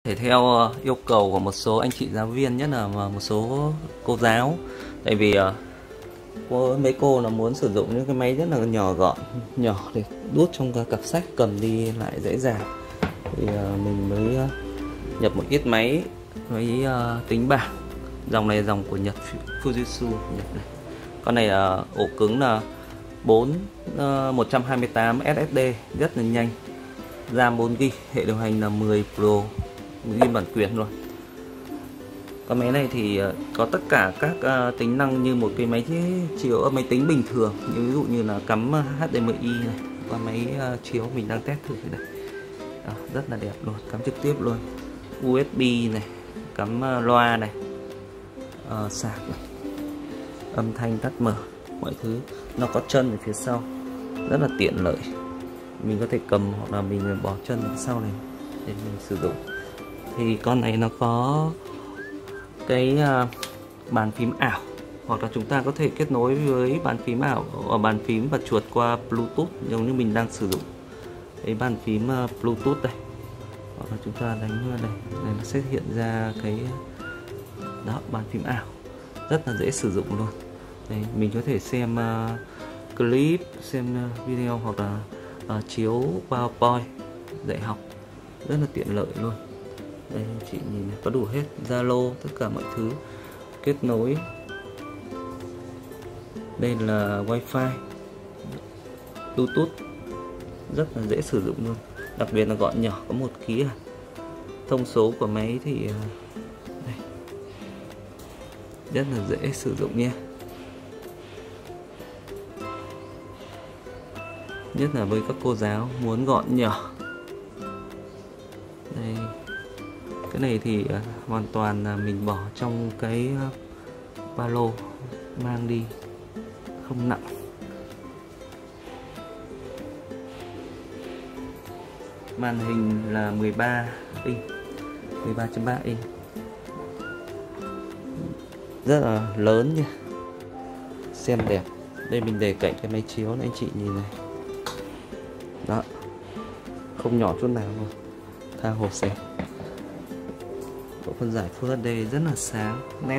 Thể theo yêu cầu của một số anh chị giáo viên, nhất là một số cô giáo. Tại vì có mấy cô là muốn sử dụng những cái máy rất là nhỏ gọn, nhỏ để đút trong cái cặp sách, cầm đi lại dễ dàng. Thì mình mới nhập một ít máy với tính bảng. Dòng này là dòng của Nhật, Fujitsu Nhật này. Con này ổ cứng là 128 SSD, rất là nhanh. RAM 4GB, hệ điều hành là 10 Pro, ghi bản quyền rồi. Con máy này thì có tất cả các tính năng như một cái máy chiếu máy tính bình thường, như ví dụ như là cắm HDMI này, con máy chiếu mình đang test thử đây. Đó, rất là đẹp luôn, cắm trực tiếp luôn. USB này, cắm loa này, sạc này, âm thanh tắt mở, mọi thứ. Nó có chân ở phía sau, rất là tiện lợi. Mình có thể cầm hoặc là mình bỏ chân ở phía sau này để mình sử dụng. Thì con này nó có cái bàn phím ảo, hoặc là chúng ta có thể kết nối với bàn phím ảo, bàn phím và chuột qua Bluetooth giống như mình đang sử dụng cái bàn phím Bluetooth đây. Hoặc là chúng ta đánh đây, này nó sẽ hiện ra cái đó, bàn phím ảo rất là dễ sử dụng luôn. Đây, mình có thể xem clip, xem video hoặc là chiếu PowerPoint dạy học, rất là tiện lợi luôn. Đây chị nhìn này, có đủ hết, Zalo, tất cả mọi thứ kết nối. Đây là Wi-Fi, Bluetooth, rất là dễ sử dụng luôn. Đặc biệt là gọn nhỏ, có 1 kg. Thông số của máy thì đây, rất là dễ sử dụng nha. Nhất là với các cô giáo muốn gọn nhỏ. Đây, cái này thì hoàn toàn là mình bỏ trong cái ba lô mang đi, không nặng. Màn hình là 13 inch, 13.3 inch, rất là lớn nha, xem đẹp. Đây mình để cạnh cái máy chiếu này, anh chị nhìn này, đó, không nhỏ chút nào luôn, tha hồ xem. Độ phân giải Full HD rất là sáng, nét.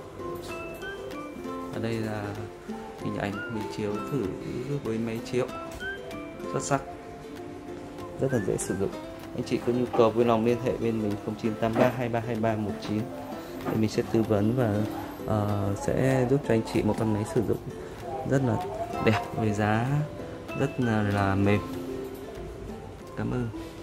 Ở đây là hình ảnh mình chiếu thử với máy chiếu, xuất sắc, rất là dễ sử dụng. Anh chị có nhu cầu vui lòng liên hệ bên mình 0983 232319 thì mình sẽ tư vấn và sẽ giúp cho anh chị một con máy sử dụng rất là đẹp với giá rất là mềm. Cảm ơn.